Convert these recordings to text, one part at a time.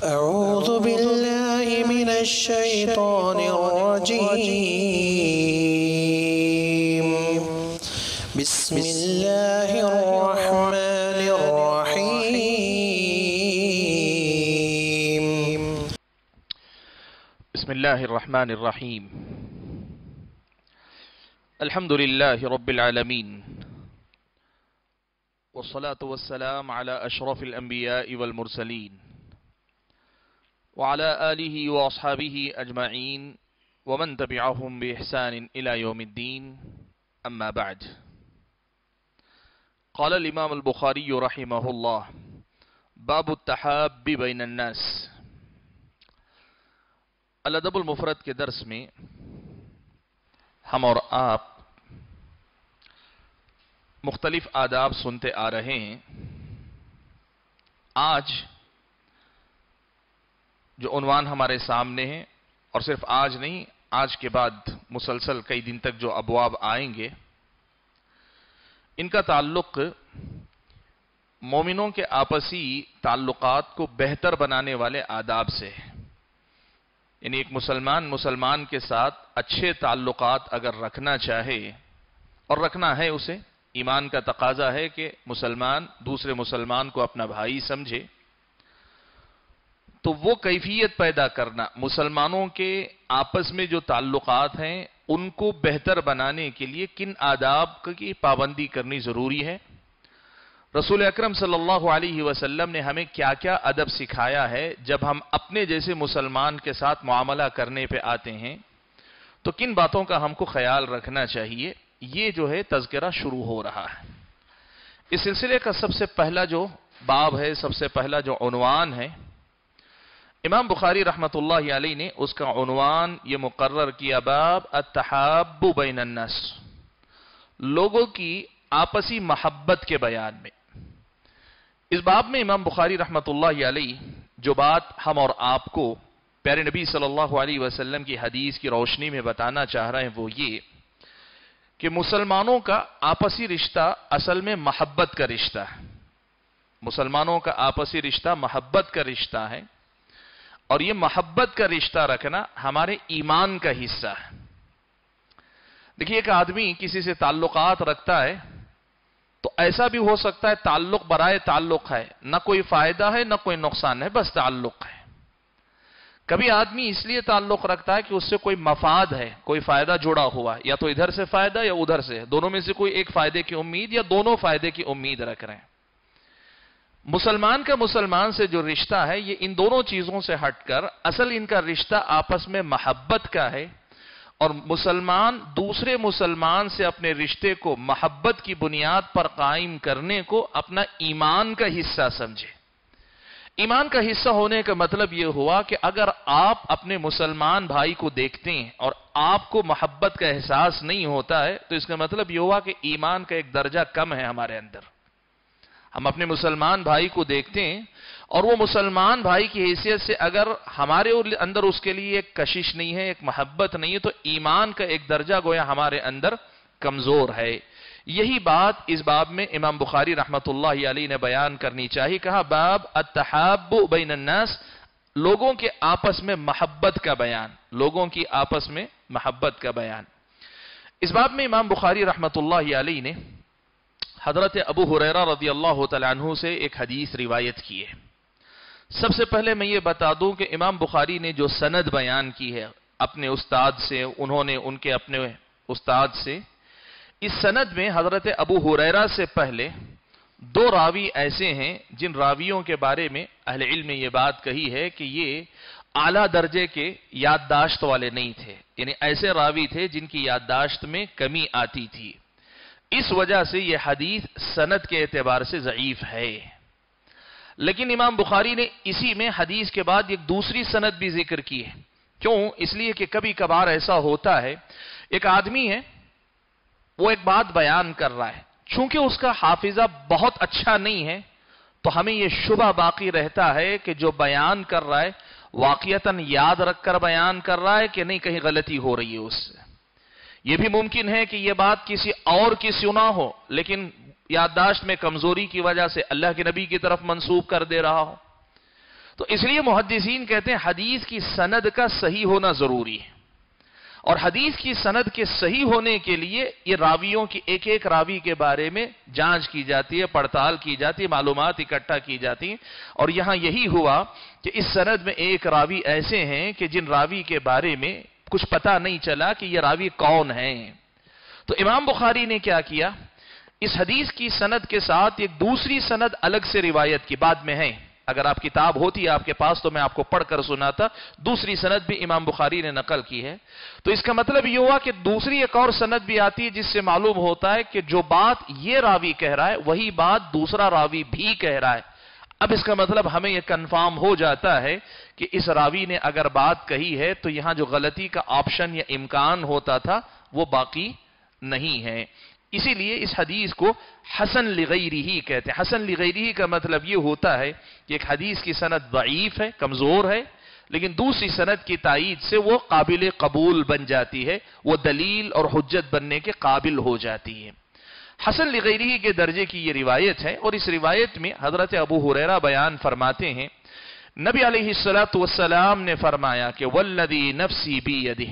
أعوذ بالله من الشيطان الرجيم بسم الله الرحمن الرحيم بسم الله الرحمن الرحيم الحمد لله رب العالمين والصلاة والسلام على أشرف الأنبياء والمرسلين وعلى آله وأصحابه أجمعين ومن تبعهم بإحسان إلى يوم الدين أما بعد قال الإمام البخاري رحمه الله باب التحاب بين الناس الادب المفرد کے درس میں ہم اور آپ مختلف آداب سنتے آ رہے ہیں۔ آج جو عنوان ہمارے سامنے ہے، اور صرف آج نہیں، آج کے بعد مسلسل کئی دن تک جو ابواب آئیں گے، ان کا تعلق مومنوں کے آپسی تعلقات کو بہتر بنانے والے آداب سے ہے۔ یعنی ایک مسلمان کے ساتھ اچھے تعلقات اگر رکھنا چاہے، اور رکھنا ہے اسے، ایمان کا تقاضا ہے کہ مسلمان دوسرے مسلمان کو اپنا بھائی سمجھے، تو وہ کیفیت پیدا کرنا، مسلمانوں کے آپس میں جو تعلقات ہیں ان کو بہتر بنانے کے لیے کن آداب کی پابندی کرنی ضروری ہے، رسول اکرم صلی اللہ علیہ وسلم نے ہمیں کیا کیا ادب سکھایا ہے جب ہم اپنے جیسے مسلمان کے ساتھ معاملہ کرنے پہ آتے ہیں، تو کن باتوں کا ہم کو خیال رکھنا چاہیے، یہ جو ہے تذکرہ شروع ہو رہا ہے۔ اس سلسلے کا سب سے پہلا جو باب ہے، سب سے پہلا جو عنوان ہے، امام بخاری رحمۃ اللہ علیہ نے اس کا عنوان یہ مقرر کیا، باب التحاب بین الناس، لوگوں کی آپسی محبت کے بیان میں۔ اس باب میں امام بخاری رحمۃ اللہ علیہ جو بات ہم اور آپ کو پیارے نبی صلی اللہ علیہ وسلم کی حدیث کی روشنی میں بتانا چاہ رہے ہیں وہ یہ کہ مسلمانوں کا آپسی رشتہ اصل میں محبت کا رشتہ ہے۔ مسلمانوں کا آپسی رشتہ محبت کا رشتہ ہے، اور یہ محبت کا رشتہ رکھنا ہمارے ایمان کا حصہ ہے۔ دیکھیے، ایک آدمی کسی سے تعلقات رکھتا ہے تو ایسا بھی ہو سکتا ہے تعلق برائے تعلق ہے، نہ کوئی فائدہ ہے نہ کوئی نقصان ہے، بس تعلق ہے۔ کبھی آدمی اس لیے تعلق رکھتا ہے کہ اس سے کوئی مفاد ہے، کوئی فائدہ جڑا ہوا، یا تو ادھر سے فائدہ یا ادھر سے، دونوں میں سے کوئی ایک فائدے کی امید یا دونوں فائدے کی امید رکھ رہے ہیں۔ مسلمان کا مسلمان سے جو رشتہ ہے، یہ ان دونوں چیزوں سے ہٹ کر اصل ان کا رشتہ آپس میں محبت کا ہے، اور مسلمان دوسرے مسلمان سے اپنے رشتے کو محبت کی بنیاد پر قائم کرنے کو اپنا ایمان کا حصہ سمجھے۔ ایمان کا حصہ ہونے کا مطلب یہ ہوا کہ اگر آپ اپنے مسلمان بھائی کو دیکھتے ہیں اور آپ کو محبت کا احساس نہیں ہوتا ہے، تو اس کا مطلب یہ ہوا کہ ایمان کا ایک درجہ کم ہے ہمارے اندر۔ ہم اپنے مسلمان بھائی کو دیکھتے ہیں اور وہ مسلمان بھائی کی حیثیت سے اگر ہمارے اندر اس کے لیے ایک کشش نہیں ہے، ایک محبت نہیں ہے، تو ایمان کا ایک درجہ گویا ہمارے اندر کمزور ہے۔ یہی بات اس باب میں امام بخاری رحمۃ اللہ علیہ نے بیان کرنی چاہیے۔ کہا باب التحاب بین الناس، لوگوں کے آپس میں محبت کا بیان، لوگوں کی آپس میں محبت کا بیان۔ اس باب میں امام بخاری رحمۃ اللہ علیہ نے حضرت ابو ہریرہ رضی اللہ تعالیٰ عنہ سے ایک حدیث روایت کی ہے۔ سب سے پہلے میں یہ بتا دوں کہ امام بخاری نے جو سند بیان کی ہے اپنے استاد سے، انہوں نے ان کے اپنے استاد سے، اس سند میں حضرت ابو ہریرہ سے پہلے دو راوی ایسے ہیں جن راویوں کے بارے میں اہل علم نے یہ بات کہی ہے کہ یہ اعلیٰ درجے کے یادداشت والے نہیں تھے، یعنی ایسے راوی تھے جن کی یادداشت میں کمی آتی تھی۔ اس وجہ سے یہ حدیث سند کے اعتبار سے ضعیف ہے۔ لیکن امام بخاری نے اسی میں حدیث کے بعد ایک دوسری سند بھی ذکر کی ہے۔ کیوں؟ اس لیے کہ کبھی کبھار ایسا ہوتا ہے، ایک آدمی ہے، وہ ایک بات بیان کر رہا ہے، چونکہ اس کا حافظہ بہت اچھا نہیں ہے، تو ہمیں یہ شبہ باقی رہتا ہے کہ جو بیان کر رہا ہے واقعتاً یاد رکھ کر بیان کر رہا ہے کہ نہیں، کہیں غلطی ہو رہی ہے اس سے۔ یہ بھی ممکن ہے کہ یہ بات کسی اور کی سنا ہو، لیکن یادداشت میں کمزوری کی وجہ سے اللہ کے نبی کی طرف منسوب کر دے رہا ہو۔ تو اس لیے محدثین کہتے ہیں حدیث کی سند کا صحیح ہونا ضروری ہے، اور حدیث کی سند کے صحیح ہونے کے لیے یہ راویوں کی ایک ایک راوی کے بارے میں جانچ کی جاتی ہے، پڑتال کی جاتی ہے، معلومات اکٹھا کی جاتی ہیں. اور یہاں یہی ہوا کہ اس سند میں ایک راوی ایسے ہیں کہ جن راوی کے بارے میں کچھ پتہ نہیں چلا کہ یہ راوی کون ہیں. تو امام بخاری نے کیا کیا، اس حدیث کی سند کے ساتھ ایک دوسری سند الگ سے روایت کی، بعد میں ہے، اگر آپ کتاب ہوتی ہے آپ کے پاس تو میں آپ کو پڑھ کر سناتا، دوسری سند بھی امام بخاری نے نقل کی ہے. تو اس کا مطلب یہ ہوا کہ دوسری ایک اور سند بھی آتی ہے جس سے معلوم ہوتا ہے کہ جو بات یہ راوی کہہ رہا ہے وہی بات دوسرا راوی بھی کہہ رہا ہے. اب اس کا مطلب ہمیں یہ کنفرم ہو جاتا ہے کہ اس راوی نے اگر بات کہی ہے تو یہاں جو غلطی کا آپشن یا امکان ہوتا تھا وہ باقی نہیں ہے. اسی لیے اس حدیث کو حسن لغیرہ کہتے ہیں. حسن لغیرہ کا مطلب یہ ہوتا ہے کہ ایک حدیث کی سند ضعیف ہے، کمزور ہے، لیکن دوسری سند کی تائید سے وہ قابل قبول بن جاتی ہے، وہ دلیل اور حجت بننے کے قابل ہو جاتی ہے. حسن لغیرہ کے درجے کی یہ روایت ہے، اور اس روایت میں حضرت ابو ہریرہ بیان فرماتے ہیں نبی علیہ الصلوۃ والسلام نے فرمایا کہ والذی نفسی بیدہ،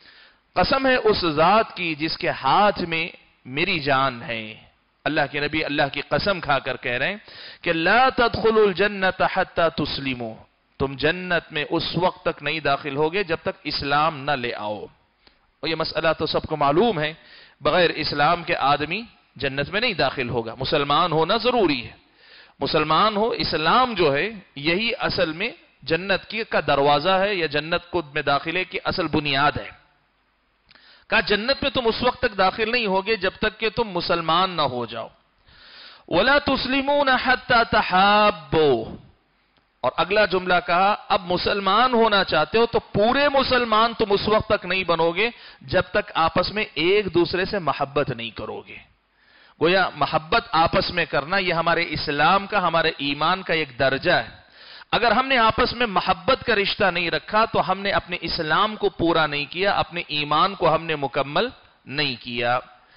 قسم ہے اس ذات کی جس کے ہاتھ میں میری جان ہے. اللہ کے نبی اللہ کی قسم کھا کر کہہ رہے ہیں کہ لا تدخلوا الجنت حتی تسلموا، تم جنت میں اس وقت تک نہیں داخل ہوگے جب تک اسلام نہ لے آؤ. اور یہ مسئلہ تو سب کو معلوم ہے، بغیر اسلام کے آدمی جنت میں نہیں داخل ہوگا. مسلمان ہونا ضروری ہے، مسلمان ہو، اسلام جو ہے یہی اصل میں جنت کا دروازہ ہے، یا جنت کو میں داخلے کی اصل بنیاد ہے. کہا جنت میں تم اس وقت تک داخل نہیں ہوگے جب تک کہ تم مسلمان نہ ہو جاؤ. وَلَا تُسْلِمُونَ حَتَّى تَحَابُّوا، اور اگلا جملہ کہا اب مسلمان ہونا چاہتے ہو تو پورے مسلمان تم اس وقت تک نہیں بنو گے جب تک آپس میں ایک دوسرے سے محبت نہیں کرو گے. گویا محبت آپس میں کرنا یہ ہمارے اسلام کا، ہمارے ایمان کا ایک درجہ ہے. اگر ہم نے آپس میں محبت کا رشتہ نہیں رکھا تو ہم نے اپنے اسلام کو پورا نہیں کیا، اپنے ایمان کو ہم نے مکمل نہیں کیا.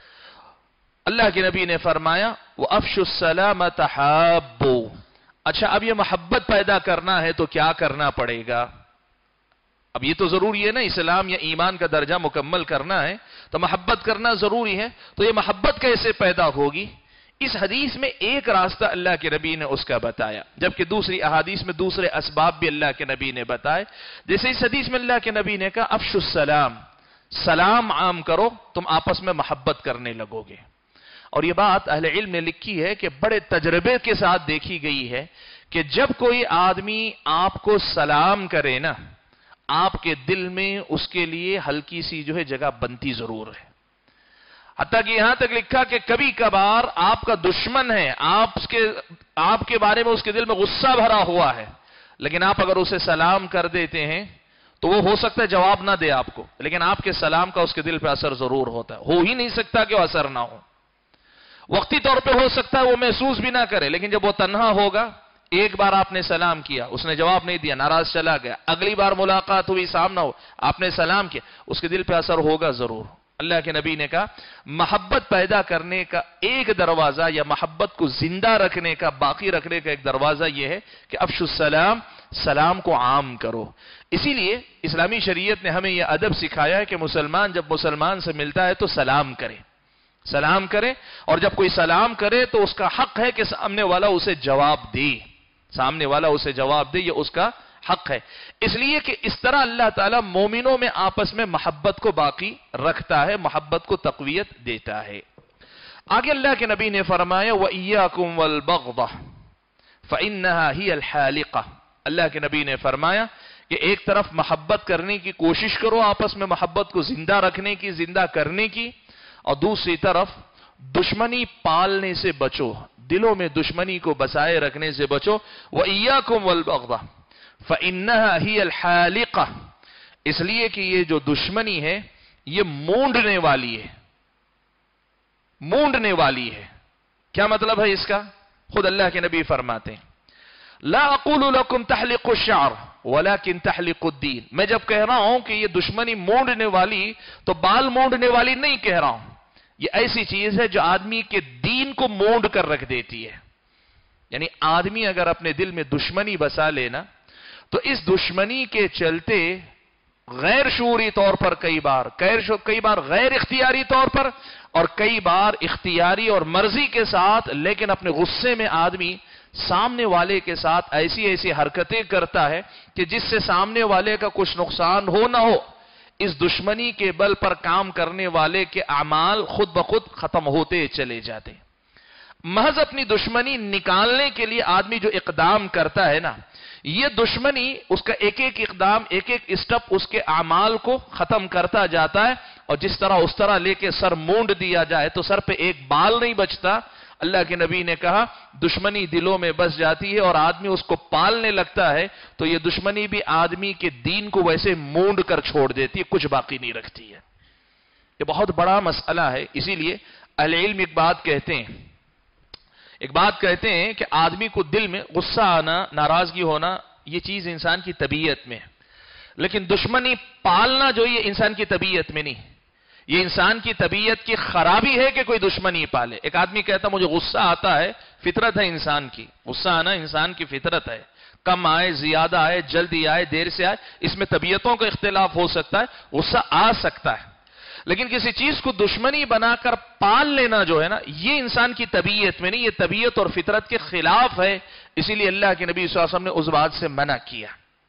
اللہ کے نبی نے فرمایا وَأَفْشُوا السَّلَامَ تَحَابُّوا. اچھا اب یہ محبت پیدا کرنا ہے تو کیا کرنا پڑے گا؟ اب یہ تو ضروری ہے نا، اسلام یا ایمان کا درجہ مکمل کرنا ہے تو محبت کرنا ضروری ہے. تو یہ محبت کیسے پیدا ہوگی؟ اس حدیث میں ایک راستہ اللہ کے نبی نے اس کا بتایا، جبکہ دوسری احادیث میں دوسرے اسباب بھی اللہ کے نبی نے بتائے. جیسے اس حدیث میں اللہ کے نبی نے کہا افشوا السلام، سلام عام کرو، تم آپس میں محبت کرنے لگو گے. اور یہ بات اہل علم نے لکھی ہے کہ بڑے تجربے کے ساتھ دیکھی گئی ہے کہ جب کوئی آدمی آپ کو سلام کرے نا، آپ کے دل میں اس کے لیے ہلکی سی جو ہے جگہ بنتی ضرور ہے. حتیٰ کہ یہاں تک لکھا کہ کبھی کبھار آپ کا دشمن ہے، آپ کے بارے میں اس کے دل میں غصہ بھرا ہوا ہے، لیکن آپ اگر اسے سلام کر دیتے ہیں تو وہ ہو سکتا ہے جواب نہ دے آپ کو، لیکن آپ کے سلام کا اس کے دل پہ اثر ضرور ہوتا ہے. ہو ہی نہیں سکتا کہ وہ اثر نہ ہو. وقتی طور پہ ہو سکتا ہے وہ محسوس بھی نہ کرے، لیکن جب وہ تنہا ہوگا، ایک بار آپ نے سلام کیا، اس نے جواب نہیں دیا، ناراض چلا گیا، اگلی بار ملاقات ہوئی، سامنا ہو، آپ نے سلام کیا، اس کے دل پہ اثر ہوگا ضرور. اللہ کے نبی نے کہا محبت پیدا کرنے کا ایک دروازہ یا محبت کو زندہ رکھنے کا، باقی رکھنے کا ایک دروازہ یہ ہے کہ افشوا السلام، سلام کو عام کرو. اسی لیے اسلامی شریعت نے ہمیں یہ ادب سکھایا ہے کہ مسلمان جب مسلمان سے ملتا ہے تو سلام کرے، سلام کرے، اور جب کوئی سلام کرے تو اس کا حق ہے کہ سامنے والا اسے جواب دے، سامنے والا اسے جواب دے، یہ اس کا حق ہے. اس لیے کہ اس طرح اللہ تعالیٰ مومنوں میں آپس میں محبت کو باقی رکھتا ہے، محبت کو تقویت دیتا ہے. آگے اللہ کے نبی نے فرمایا وَإِيَّاكُمْ وَالْبَغْضَةَ فَإِنَّهَا هِيَ الْحَالِقَةُ. اللہ کے نبی نے فرمایا کہ ایک طرف محبت کرنے کی کوشش کرو، آپس میں محبت کو زندہ رکھنے کی، زندہ کرنے کی، اور دوسری طرف دشمنی پالنے سے بچو، دلوں میں دشمنی کو بسائے رکھنے سے بچو. وَإِيَّاكُمْ وَالْبَغْضَةَ فَإِنَّهَا هِيَ الْحَالِقَةُ. اس لیے کہ یہ جو دشمنی ہے یہ مونڈنے والی ہے، مونڈنے والی ہے. کیا مطلب ہے اس کا؟ خود اللہ کے نبی فرماتے ہیں لا اقول لکم تحلق الشعر ولكن تحلق الدین. میں جب کہہ رہا ہوں کہ یہ دشمنی مونڈنے والی تو بال مونڈنے والی نہیں کہہ رہا ہوں، یہ ایسی چیز ہے جو آدمی کے دین کو مونڈ کر رکھ دیتی ہے. یعنی آدمی اگر اپنے دل میں دشمنی بسا لینا تو اس دشمنی کے چلتے غیر شعوری طور پر کئی بار غیر اختیاری طور پر اور کئی بار اختیاری اور مرضی کے ساتھ، لیکن اپنے غصے میں آدمی سامنے والے کے ساتھ ایسی حرکتیں کرتا ہے کہ جس سے سامنے والے کا کچھ نقصان ہو نہ ہو، اس دشمنی کے بل پر کام کرنے والے کے اعمال خود بخود ختم ہوتے چلے جاتے ہیں۔ محض اپنی دشمنی نکالنے کے لیے آدمی جو اقدام کرتا ہے نا، یہ دشمنی اس کا ایک اقدام، ایک اسٹپ اس کے اعمال کو ختم کرتا جاتا ہے، اور جس طرح اس طرح لے کے سر مونڈ دیا جائے تو سر پہ ایک بال نہیں بچتا۔ اللہ کے نبی نے کہا دشمنی دلوں میں بس جاتی ہے اور آدمی اس کو پالنے لگتا ہے تو یہ دشمنی بھی آدمی کے دین کو ویسے مونڈ کر چھوڑ دیتی ہے، کچھ باقی نہیں رکھتی ہے۔ یہ بہت بڑا مسئلہ ہے، اسی لیے اہل علم ایک بات کہتے ہیں کہ آدمی کو دل میں غصہ آنا، ناراضگی ہونا، یہ چیز انسان کی طبیعت میں ہے، لیکن دشمنی پالنا جو یہ انسان کی طبیعت میں نہیں، یہ انسان کی طبیعت کی خرابی ہے کہ کوئی دشمنی پالے۔ ایک آدمی کہتا مجھے غصہ آتا ہے، فطرت ہے انسان کی، غصہ آنا انسان کی فطرت ہے، کم آئے، زیادہ آئے، جلدی آئے، دیر سے آئے، اس میں طبیعتوں کا اختلاف ہو سکتا ہے، غصہ آ سکتا ہے، لیکن کسی چیز کو دشمنی بنا کر پال لینا جو ہے نا، یہ انسان کی طبیعت میں نہیں، یہ طبیعت اور فطرت کے خلاف ہے، اسی لیے اللہ کے نبی صلی اللہ علیہ وسلم نے اس بات سے منع کیا۔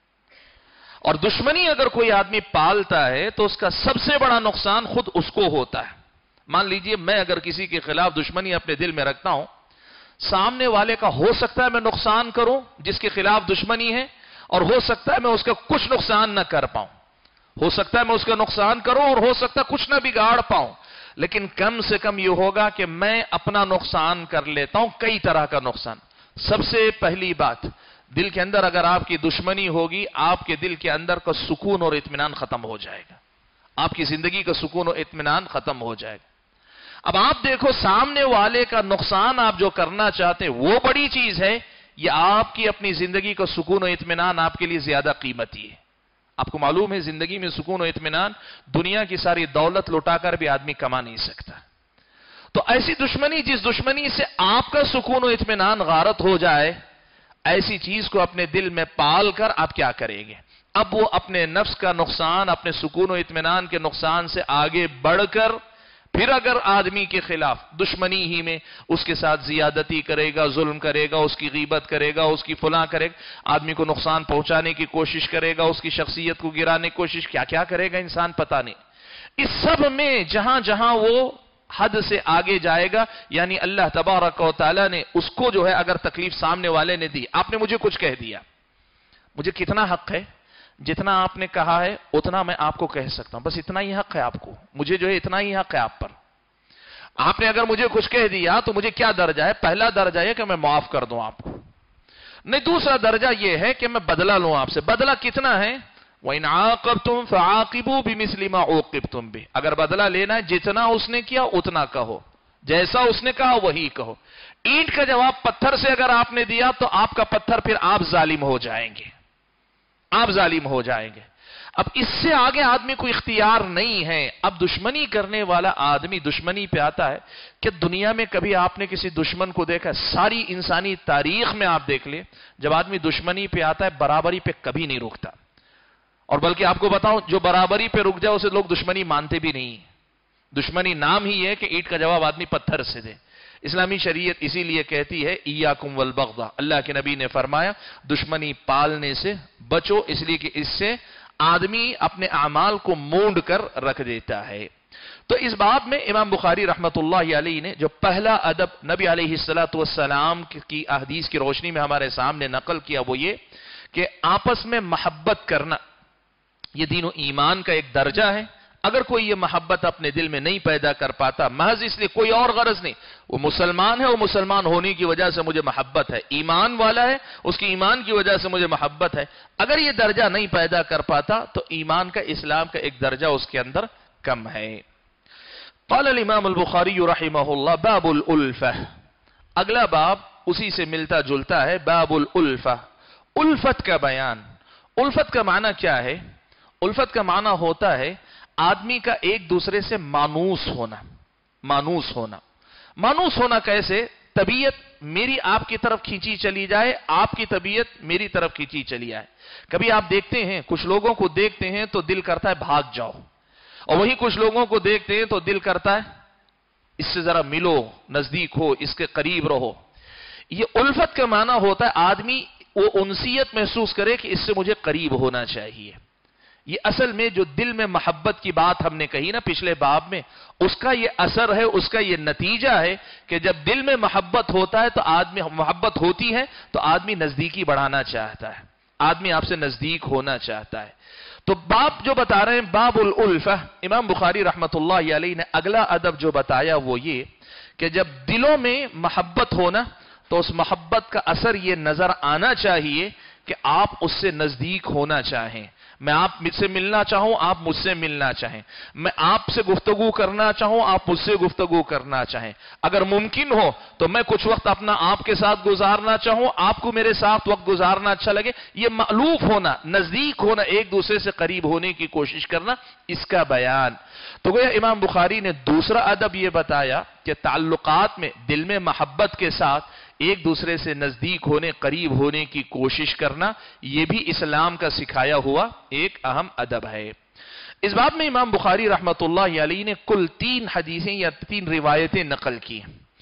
اور دشمنی اگر کوئی آدمی پالتا ہے تو اس کا سب سے بڑا نقصان خود اس کو ہوتا ہے۔ مان لیجئے میں اگر کسی کے خلاف دشمنی اپنے دل میں رکھتا ہوں، سامنے والے کا ہو سکتا ہے میں نقصان کروں جس کے خلاف دشمنی ہے، اور ہو سکتا ہے میں اس کا کچھ نقصان نہ کر پاؤں، ہو سکتا ہے میں اس کا نقصان کروں اور ہو سکتا ہے کچھ نہ بگاڑ پاؤں، لیکن کم سے کم یہ ہوگا کہ میں اپنا نقصان کر لیتا ہوں، کئی طرح کا نقصان۔ سب سے پہلی بات، دل کے اندر اگر آپ کی دشمنی ہوگی، آپ کے دل کے اندر کا سکون اور اطمینان ختم ہو جائے گا، آپ کی زندگی کا سکون اور اطمینان ختم ہو جائے گا۔ اب آپ دیکھو سامنے والے کا نقصان آپ جو کرنا چاہتے ہیں وہ بڑی چیز ہے، یا آپ کی اپنی زندگی کا سکون و اطمینان آپ کے لیے زیادہ قیمتی ہے؟ آپ کو معلوم ہے زندگی میں سکون و اطمینان دنیا کی ساری دولت لوٹا کر بھی آدمی کما نہیں سکتا۔ تو ایسی دشمنی، جس دشمنی سے آپ کا سکون و اطمینان غارت ہو جائے، ایسی چیز کو اپنے دل میں پال کر آپ کیا کریں گے؟ اب وہ اپنے نفس کا نقصان، اپنے سکون و اطمینان کے نقصان سے آگے بڑھ کر پھر اگر آدمی کے خلاف دشمنی ہی میں اس کے ساتھ زیادتی کرے گا، ظلم کرے گا، اس کی غیبت کرے گا، اس کی فلاں کرے گا، آدمی کو نقصان پہنچانے کی کوشش کرے گا، اس کی شخصیت کو گرانے کی کوشش، کیا کرے گا انسان پتہ نہیں۔ اس سب میں جہاں جہاں وہ حد سے آگے جائے گا، یعنی اللہ تبارک و تعالیٰ نے اس کو جو ہے اگر تکلیف سامنے والے نے دی، آپ نے مجھے کچھ کہہ دیا، مجھے کتنا حق ہے؟ جتنا آپ نے کہا ہے اتنا میں آپ کو کہہ سکتا ہوں، بس اتنا ہی حق ہے آپ کو، مجھے جو ہے اتنا ہی حق ہے آپ پر۔ آپ نے اگر مجھے کچھ کہہ دیا تو مجھے کیا درجہ ہے؟ پہلا درجہ ہے کہ میں معاف کر دوں آپ کو، نہیں، دوسرا درجہ یہ ہے کہ میں بدلہ لوں آپ سے۔ بدلہ کتنا ہے؟ وَإِنْ عَاقَبْتُمْ فَعَاقِبُوا بِمِثْلِ مَا عُوقِبْتُمْ بِهِ، اگر بدلہ لینا ہے جتنا اس نے کیا اتنا کہو، جیسا اس نے کہا وہی کہو۔ اینٹ کا جواب پتھر سے اگر آپ نے دیا تو آپ کا پتھر، پھر آپ ظالم ہو جائیں گے، آپ ظالم ہو جائیں گے۔ اب اس سے آگے آدمی کو اختیار نہیں ہے۔ اب دشمنی کرنے والا آدمی دشمنی پہ آتا ہے کہ دنیا میں کبھی آپ نے کسی دشمن کو دیکھا؟ ساری انسانی تاریخ میں آپ دیکھ لیں، جب آدمی دشمنی پہ آتا ہے برابری پہ کبھی نہیں رکتا، اور بلکہ آپ کو بتاؤں جو برابری پہ رک جائے اسے لوگ دشمنی مانتے بھی نہیں۔ دشمنی نام ہی ہے کہ اینٹ کا جواب آدمی پتھر سے دے۔ اسلامی شریعت اسی لیے کہتی ہے ایاکم والبغض، اللہ کے نبی نے فرمایا دشمنی پالنے سے بچو، اس لیے کہ اس سے آدمی اپنے اعمال کو مونڈ کر رکھ دیتا ہے۔ تو اس باب میں امام بخاری رحمت اللہ علیہ نے جو پہلا ادب نبی علیہ السلام کی احادیث کی روشنی میں ہمارے سامنے نقل کیا وہ یہ کہ آپس میں محبت کرنا یہ دین و ایمان کا ایک درجہ ہے۔ اگر کوئی یہ محبت اپنے دل میں نہیں پیدا کر پاتا، محض اس لیے کوئی اور غرض نہیں، وہ مسلمان ہے، وہ مسلمان ہونے کی وجہ سے مجھے محبت ہے، ایمان والا ہے، اس کی ایمان کی وجہ سے مجھے محبت ہے، اگر یہ درجہ نہیں پیدا کر پاتا تو ایمان کا، اسلام کا ایک درجہ اس کے اندر کم ہے۔ قال الامام البخاری رحمہ اللہ باب الالفہ، اگلا باب اسی سے ملتا جلتا ہے، باب الالفہ، الفت کا بیان۔ الفت کا معنی کیا ہے؟ الفت کا معنی ہوتا ہے آدمی کا ایک دوسرے سے مانوس ہونا۔ مانوس ہونا، مانوس ہونا کیسے؟ तबीयत मेरी आपकी तरफ खींची चली जाए, आपकी तबीयत मेरी तरफ खींची चली आए। कभी आप देखते हैं, कुछ लोगों को देखते हैं तो दिल करता है भाग जाओ, और वहीं कुछ लोगों को देखते हैं तो दिल करता है इससे जरा मिलो, नजदीक हो, इसके करीब रहो। ये उल्फत का माना होता है आदमी वो उनसियत महसूस करे कि इससे मुझे करीब होना चाहिए। ये असल में जो दिल में मोहब्बत की बात हमने कही ना पिछले बाब में, उसका ये असर है, उसका ये नतीजा है कि जब दिल में मोहब्बत होता है तो आदमी, मोहब्बत होती है तो आदमी नजदीकी बढ़ाना चाहता है, आदमी आपसे नजदीक होना चाहता है। तो बाब जो बता रहे हैं बाबुल उल्फा, इमाम बुखारी रहमतुल्लाह अलैहि ने अगला अदब जो बताया वो ये कि जब दिलों में मोहब्बत होना तो उस मोहब्बत का असर ये नजर आना चाहिए कि आप उससे नजदीक होना चाहें। मैं आप मुझसे मिलना चाहूं, आप मुझसे मिलना चाहें। मैं आपसे गुफ्तगू करना चाहूं, आप मुझसे गुफ्तगू करना चाहें। अगर मुमकिन हो तो मैं कुछ वक्त अपना आपके साथ गुजारना चाहूं, आपको मेरे साथ वक्त गुजारना अच्छा लगे। यह मालूफ होना, नजदीक होना, एक दूसरे से करीब होने की कोशिश करना, इसका बयान। तो गोया इमाम बुखारी ने दूसरा अदब यह बताया कि ताल्लुकात में दिल में मोहब्बत के साथ एक दूसरे से नजदीक होने, करीब होने की कोशिश करना, यह भी इस्लाम का सिखाया हुआ एक अहम अदब है। इस बात में इमाम बुखारी रहमतुल्लाह अलैहि ने कुल 3 हदीसें या 3 रिवायतें नकल की।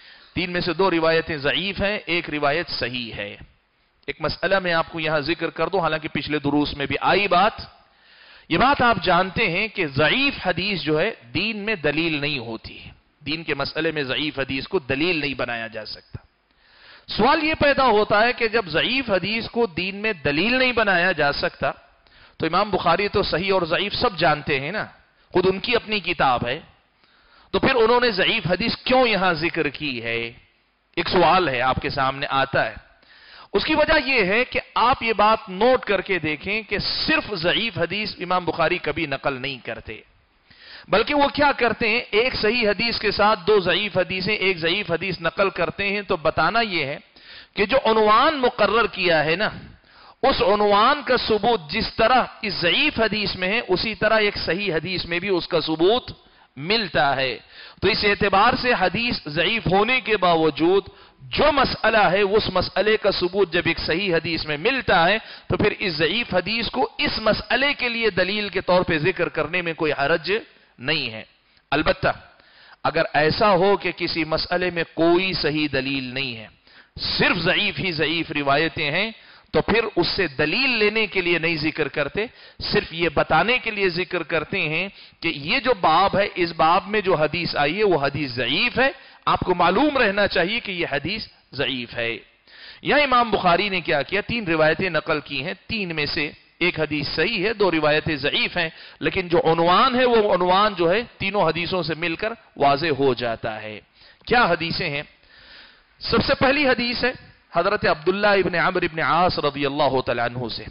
3 में से 2 रिवायतें ज़ईफ हैं, एक रिवायत सही है। एक मसला मैं आपको यहां जिक्र कर दूं, हालांकि पिछले दुरूस में भी आई बात। यह बात आप जानते हैं कि ज़ईफ हदीस जो है दीन में दलील नहीं होती। दीन के मसले में ज़ईफ हदीस को दलील नहीं बनाया जा सकता। सवाल यह पैदा होता है कि जब ज़ईफ हदीस को दीन में दलील नहीं बनाया जा सकता तो इमाम बुखारी तो सही और ज़ईफ सब जानते हैं ना, खुद उनकी अपनी किताब है, तो फिर उन्होंने ज़ईफ हदीस क्यों यहां जिक्र की है? एक सवाल है आपके सामने आता है। उसकी वजह यह है कि आप ये बात नोट करके देखें कि सिर्फ ज़ईफ हदीस इमाम बुखारी कभी नकल नहीं करते, बल्कि वो क्या करते हैं, एक सही हदीस के साथ 2 ज़ईफ हदीसें, एक ज़ईफ हदीस नकल करते हैं। तो बताना यह है कि जो उन्वान मुकर्रर किया है ना, उस उन्वान का सबूत जिस तरह इस ज़ईफ हदीस में है, उसी तरह एक सही हदीस में भी उसका सबूत मिलता है। तो इस एतबार से हदीस ज़ईफ होने के बावजूद जो मसला है उस मसले का सबूत जब एक सही हदीस में मिलता है तो फिर इस ज़ईफ हदीस को इस मसले के लिए दलील के तौर पर जिक्र करने में कोई हरज नहीं है। अलबत्ता अगर ऐसा हो कि किसी मसले में कोई सही दलील नहीं है, सिर्फ ज़ईफ ही ज़ईफ रिवायतें हैं, तो फिर उससे दलील लेने के लिए नहीं जिक्र करते, सिर्फ ये बताने के लिए जिक्र करते हैं कि ये जो बाब है, इस बाब में जो हदीस आई है वो हदीस ज़ईफ है। आपको मालूम रहना चाहिए कि यह हदीस ज़ईफ है। यहां इमाम बुखारी ने क्या किया, 3 रिवायतें नकल की हैं। 3 में से एक हदीस सही है, 2 रिवायतें ज़ईफ हैं, लेकिन जो उन्वान है वो उन्वान जो है तीनों हदीसों से मिलकर वाज़े हो जाता है। क्या हदीसें हैं? सबसे पहली हदीस है हजरत अब्दुल्लाह इब्न अम्र इब्न आस रज़ियल्लाहु तआला अन्हु से।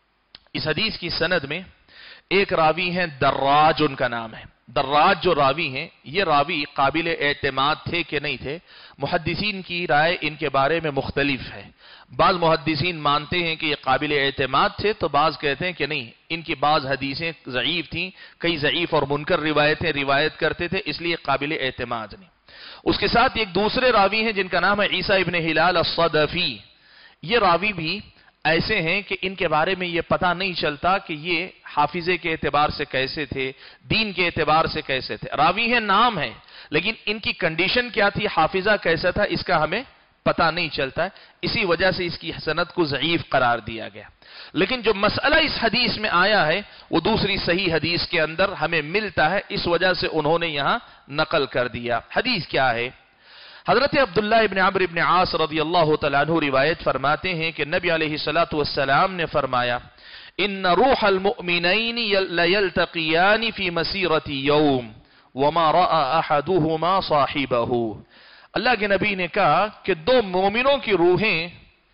इस हदीस की सनद में एक रावी हैं दर्राज, उनका नाम है। दर्राज जो रावी हैं, ये रावी काबिल एतमाद थे कि नहीं थे, मुहद्दिसीन की राय इनके बारे में मुख्तलिफ है। बाज मुहद्दिसीन मानते हैं कि ये काबिल एतमाद थे, तो बाज कहते हैं कि नहीं, इनकी बाज हदीसें ज़ईफ थी, कई ज़ईफ और मुनकर रिवायतें रिवायत करते थे, इसलिए काबिल एतमाद नहीं। उसके साथ एक दूसरे रावी हैं जिनका नाम है ईसा इब्न हिलाल अस्सदफी। ये रावी भी ऐसे हैं कि इनके बारे में यह पता नहीं चलता कि ये हाफिजे के एतबार से कैसे थे, दीन के एतबार से कैसे थे। रावी है, नाम है, लेकिन इनकी कंडीशन क्या थी, हाफिजा कैसा था, इसका हमें पता नहीं चलता है। इसी वजह से इसकी सनद को ज़ईफ करार दिया गया। लेकिन जो मसला इस हदीस में आया है वो दूसरी सही हदीस के अंदर हमें मिलता है, इस वजह से उन्होंने यहां नकल कर दिया। हदीस क्या है? हजरत अब्दुल्लाह इब्न अम्र इब्न आस रज़ियल्लाहु तआला अन्हु रिवायत फरमाते हैं कि नबी अलैहिस्सलातु वस्सलाम ने फरमाया, इन्न रूहल मुअमिनैनि लयल्तक़ियानि फी मसीरति यौम वमा रअा अहदुहुमा साहिबहु। अल्लाह के नबी ने कहा कि 2 मोमिनों की रूहें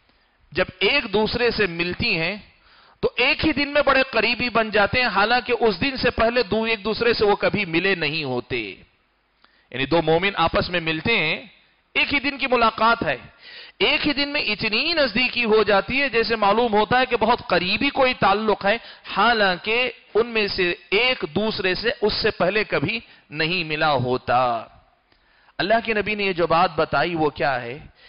जब एक दूसरे से मिलती हैं तो एक ही दिन में बड़े करीबी बन जाते हैं, हालांकि उस दिन से पहले एक दूसरे से वो कभी मिले नहीं होते। यानी 2 मोमिन आपस में मिलते हैं, एक ही दिन की मुलाकात है, एक ही दिन में इतनी नजदीकी हो जाती है जैसे मालूम होता है कि बहुत करीबी कोई ताल्लुक है, हालांकि उनमें से एक दूसरे से उससे पहले कभी नहीं मिला होता। अल्लाह के नबी ने ये जो बात बताई वो क्या है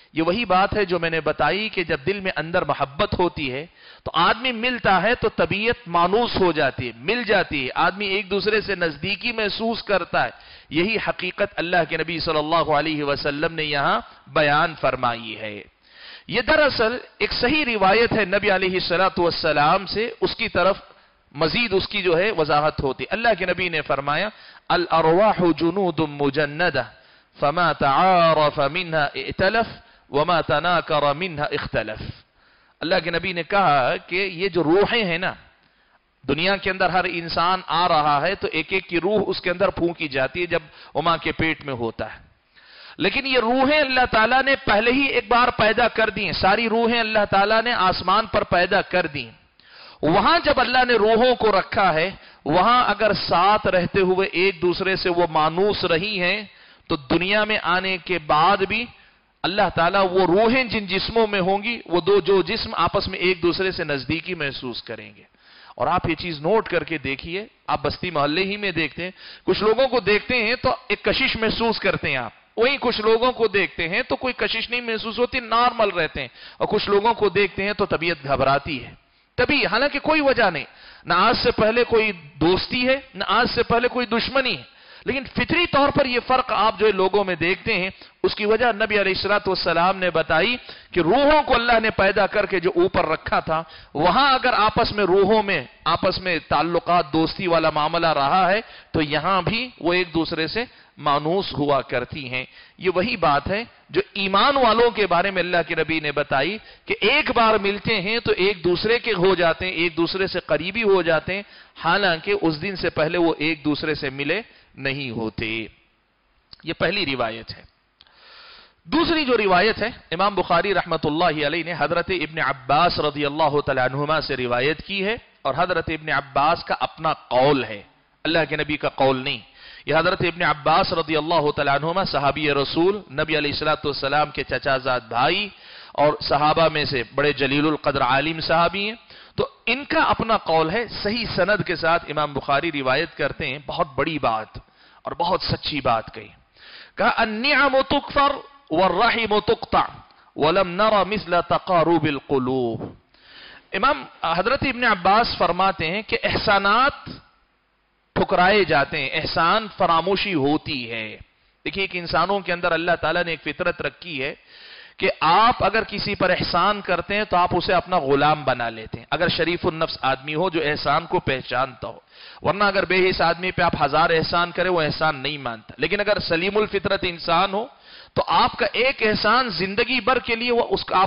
یہ وہی بات ہے جو میں نے بتائی کہ جب دل میں اندر محبت ہوتی ہے تو آدمی ملتا ہے تو طبیعت مانوس ہو جاتی ہے، مل جاتی ہے، آدمی ایک دوسرے سے نزدیکی محسوس کرتا ہے. یہی حقیقت اللہ کے نبی صلی اللہ علیہ وسلم نے یہاں بیان فرمائی ہے. یہ دراصل ایک صحیح روایت ہے نبی علیہ السلام سے، اس کی طرف مزید اس کی جو ہے وضاحت ہوتی. اللہ کے نبی نے فرمایا الارواح جنود مجندہ فما تعارف منها ائتلف وما تناکر منها اختلف. اللہ کے نبی نے کہا کہ یہ جو روحیں ہیں نا، دنیا کے اندر ہر انسان آ رہا ہے تو ایک ایک کی روح اس کے اندر پھونکی جاتی ہے جب وہ ماں کے پیٹ میں ہوتا ہے. لیکن یہ روحیں اللہ تعالیٰ نے پہلے ہی ایک بار پیدا کر دی ہیں. ساری روحیں اللہ تعالیٰ نے آسمان پر پیدا کر دی. وہاں جب اللہ نے روحوں کو رکھا ہے، وہاں اگر ساتھ رہتے ہوئے ایک دوسرے سے وہ مانوس رہی ہیں تو دنیا میں آنے کے بعد بھی اللہ تعالیٰ وہ روحیں جن جسموں میں ہوں گی، وہ جو جسم آپس میں ایک دوسرے سے نزدیکی محسوس کریں گے. اور آپ یہ چیز نوٹ کر کے دیکھیے، آپ بستی محلے ہی میں دیکھتے ہیں، کچھ لوگوں کو دیکھتے ہیں تو ایک کشش محسوس کرتے ہیں آپ، وہیں کچھ لوگوں کو دیکھتے ہیں تو کوئی کشش نہیں محسوس ہوتی، نارمل رہتے ہیں. اور کچھ لوگوں کو دیکھتے ہیں تو طبیعت گھبراتی ہے تبھی، حالانکہ کوئی وجہ نہیں، نہ آج سے پہلے کوئی دوستی ہے نہ آج سے پہلے کوئی دشمنی ہے، لیکن فطری طور پر یہ فرق آپ جو لوگوں میں دیکھتے ہیں. اس کی وجہ نبی علیہ السلام نے بتائی کہ روحوں کو اللہ نے پیدا کر کے جو اوپر رکھا تھا، وہاں اگر آپس میں روحوں میں آپس میں تعلقات دوستی والا معاملہ رہا ہے تو یہاں بھی وہ ایک دوسرے سے مانوس ہوا کرتی ہیں. یہ وہی بات ہے جو ایمان والوں کے بارے میں اللہ کے نبی نے بتائی کہ ایک بار ملتے ہیں تو ایک دوسرے کے ہو جاتے ہیں، ایک دوسرے سے قریبی ہو جاتے ہیں، حالانکہ اس دن سے پہلے وہ ایک دوسرے سے ملے نہیں ہوتے. یہ پہلی روایت ہے. دوسری جو روایت ہے امام بخاری رحمت اللہ علیہ نے حضرت ابن عباس رضی اللہ تعالی عنہما سے روایت کی ہے، اور حضرت ابن عباس کا اپنا قول ہے، اللہ کے نبی کا قول نہیں. یہ حضرت ابن عباس رضی اللہ تعالی عنہما صحابی رسول، نبی علیہ السلام کے چچا زاد بھائی اور صحابہ میں سے بڑے جلیل القدر عالم صحابی ہیں. تو ان کا اپنا قول ہے، صحیح سند کے ساتھ امام بخاری روایت کرتے ہیں. بہت بڑی بات اور بہت سچی بات کہی. کہا النعم تکفر والرحم تقطع ولم نر مثل تقارب القلوب. امام حضرت ابن عباس فرماتے ہیں کہ احسانات ٹھکرائے جاتے ہیں، احسان فراموشی ہوتی ہے. دیکھیے ایک انسانوں کے اندر اللہ تعالیٰ نے ایک فطرت رکھی ہے کہ آپ اگر کسی پر احسان کرتے ہیں تو آپ اسے اپنا غلام بنا لیتے ہیں، اگر شریف النفس آدمی ہو جو احسان کو پہچانتا ہو. ورنہ اگر بے حس آدمی پہ آپ 1000 احسان کرے وہ احسان نہیں مانتا. لیکن اگر سلیم الفطرت انسان ہو تو آپ کا ایک احسان زندگی بھر کے لیے وہ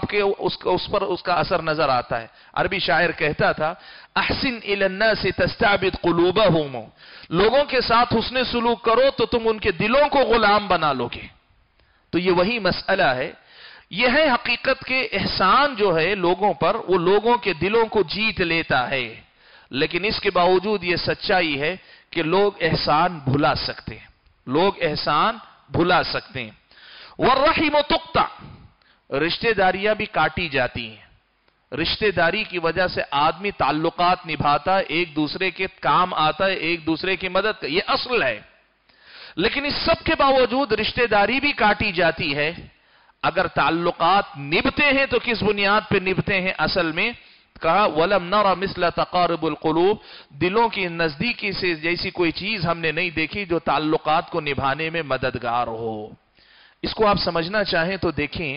اس پر اس کا اثر نظر آتا ہے. عربی شاعر کہتا تھا احسن الی الناس تستعبد قلوبهم، لوگوں کے ساتھ حسن سلوک کرو تو تم ان کے دلوں کو غلام بنا لو گے. تو یہ وہی مسئلہ ہے، یہ ہے حقیقت کے احسان جو ہے لوگوں پر، وہ لوگوں کے دلوں کو جیت لیتا ہے. لیکن اس کے باوجود یہ سچائی ہے کہ لوگ احسان بھلا سکتے ہیں، لوگ احسان بھلا سکتے ہیں. والرحم تقطع، رشتہ داریاں بھی کاٹی جاتی ہیں. رشتہ داری کی وجہ سے آدمی تعلقات نبھاتا ہے، ایک دوسرے کے کام آتا ہے، ایک دوسرے کی مدد، یہ اصل ہے. لیکن اس سب کے باوجود رشتہ داری بھی کاٹی جاتی ہے. اگر تعلقات نبھتے ہیں تو کس بنیاد پہ نبھتے ہیں؟ اصل میں کہا وَلَمْ نَرَ مِثْلَ تَقَارُبُ الْقُلُوبِ، دلوں کی نزدیکی سے جیسی کوئی چیز ہم نے نہیں دیکھی جو تعلقات کو نبھانے میں مددگار ہو. اس کو آپ سمجھنا چاہیں تو دیکھیں،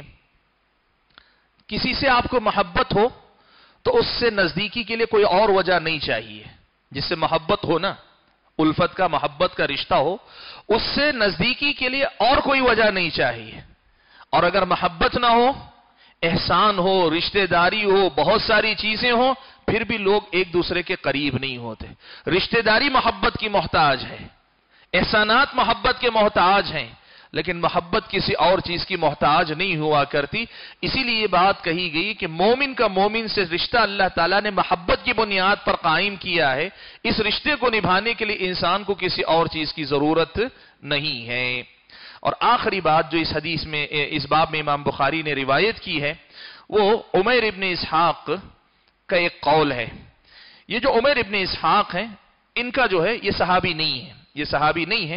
کسی سے آپ کو محبت ہو تو اس سے نزدیکی کے لیے کوئی اور وجہ نہیں چاہیے. جس سے محبت ہو نا، الفت کا محبت کا رشتہ ہو، اس سے نزدیکی کے لیے اور کوئی وجہ نہیں چاہیے. اور اگر محبت نہ ہو، احسان ہو، رشتہ داری ہو، بہت ساری چیزیں ہوں، پھر بھی لوگ ایک دوسرے کے قریب نہیں ہوتے. رشتہ داری محبت کی محتاج ہے، احسانات محبت کے محتاج ہیں، لیکن محبت کسی اور چیز کی محتاج نہیں ہوا کرتی. اسی لیے یہ بات کہی گئی کہ مومن کا مومن سے رشتہ اللہ تعالیٰ نے محبت کی بنیاد پر قائم کیا ہے. اس رشتے کو نبھانے کے لیے انسان کو کسی اور چیز کی ضرورت نہیں ہے. اور آخری بات جو اس حدیث میں اس باب میں امام بخاری نے روایت کی ہے، وہ عمیر ابن اسحاق کا ایک قول ہے. یہ جو عمیر ابن اسحاق ہیں، ان کا جو ہے یہ صحابی نہیں ہے، یہ صحابی نہیں ہے.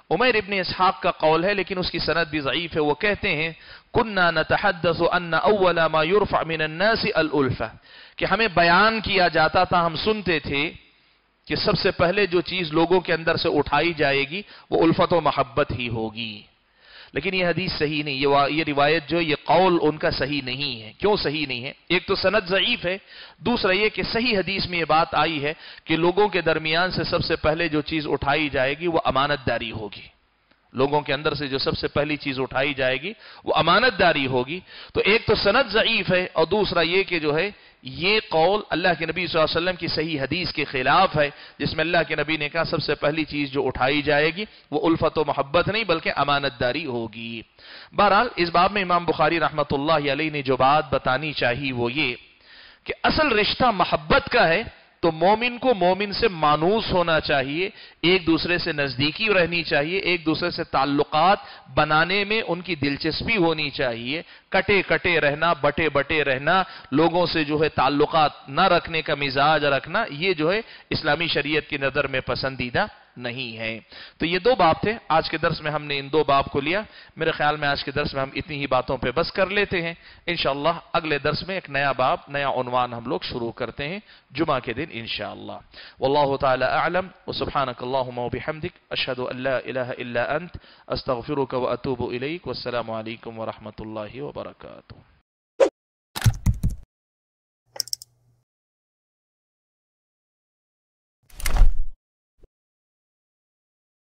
उमैर इब्न इसहाक का कौल है, लेकिन उसकी सनद भी ज़ईफ है। वो कहते हैं कुन्ना नतहद्दसु अन्ना अव्वला मा युरफअ मिन अन्नास अल उल्फा, कि हमें बयान किया जाता था, हम सुनते थे कि सबसे पहले जो चीज लोगों के अंदर से उठाई जाएगी वो उल्फत व मोहब्बत ही होगी। लेकिन ये हदीस सही नहीं, ये रिवायत जो ये कौल उनका सही नहीं है। क्यों सही नहीं है? एक तो सनद ज़ईफ है, दूसरा ये कि सही हदीस में ये बात आई है कि लोगों के दरमियान से सबसे पहले जो चीज उठाई जाएगी वो अमानतदारी होगी। लोगों के अंदर से जो सबसे पहली चीज उठाई जाएगी वो अमानतदारी होगी। तो एक तो सनद ज़ईफ है, और दूसरा ये कि जो है ये कौल अल्लाह के नबी सल्लल्लाहु अलैहि वसल्लम की सही हदीस के खिलाफ है, जिसमें अल्लाह के नबी ने कहा सबसे पहली चीज जो उठाई जाएगी वो उल्फत व मोहब्बत नहीं बल्कि अमानतदारी होगी। बहरहाल इस बाब में इमाम बुखारी रहमतुल्लाह अलैह ने जो बात बतानी चाहिए वो ये कि असल रिश्ता मोहब्बत का है, तो मोमिन को मोमिन से मानूस होना चाहिए, एक दूसरे से नजदीकी रहनी चाहिए, एक दूसरे से ताल्लुकात बनाने में उनकी दिलचस्पी होनी चाहिए। कटे कटे रहना, बटे बटे रहना, लोगों से जो है ताल्लुकात न रखने का मिजाज रखना, ये जो है इस्लामी शरीयत की नजर में पसंदीदा नहीं है। तो ये दो बाब थे। आज के दर्स में हमने इन दो बाब को लिया। मेरे ख्याल में आज के दर्स में हम इतनी ही बातों पे बस कर लेते हैं। इंशाअल्लाह अगले दर्स में एक नया बाब, नया उन्वान हम लोग शुरू करते हैं जुमा के दिन इंशाअल्लाह। वल्लाहु ताला अअलम व सुब्हानक अल्लाहुम्मा व बिहम्दिक अशहदु अल्ला इलाहा इल्ला अंत अस्तगफिरुका व अतूबु इलैक। वस्सलामु अलैकुम व रहमतुल्लाहि व बरकातुहू।